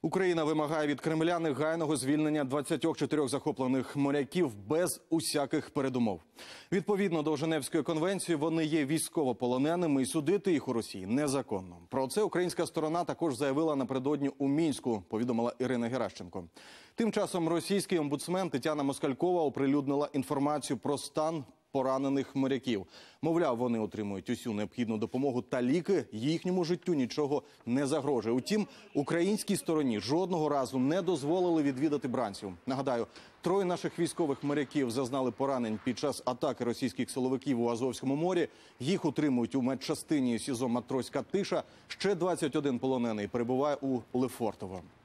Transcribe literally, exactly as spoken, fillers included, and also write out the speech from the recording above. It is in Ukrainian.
Україна вимагає від Кремля негайного звільнення двадцяти чотирьох захоплених моряків без усяких передумов. Відповідно до Женевської конвенції, вони є військовополоненими і судити їх у Росії незаконно. Про це українська сторона також заявила напередодні у Мінську, повідомила Ірина Геращенко. Тим часом російський омбудсмен Тетяна Москалькова оприлюднила інформацію про стан поранених моряків. Мовляв, вони отримують усю необхідну допомогу та ліки, їхньому життю нічого не загрожує. Утім, українській стороні жодного разу не дозволили відвідати бранців. Нагадаю, троє наших військових моряків зазнали поранень під час атаки російських силовиків у Азовському морі. Їх утримують у медчастині СІЗО «Матроська тиша». Ще двадцять один полонений перебуває у Лефортово.